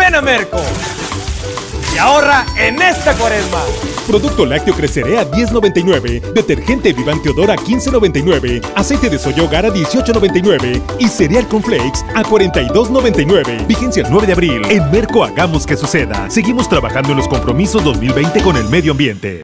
Ven a Merco y ahorra en esta Cuaresma. Producto lácteo Creceré a $10.99, detergente Vivante Odor a $15.99, aceite de soya Hogar a $18.99 y cereal con flakes a $42.99. Vigencia el 9 de abril. En Merco hagamos que suceda. Seguimos trabajando en los compromisos 2020 con el medio ambiente.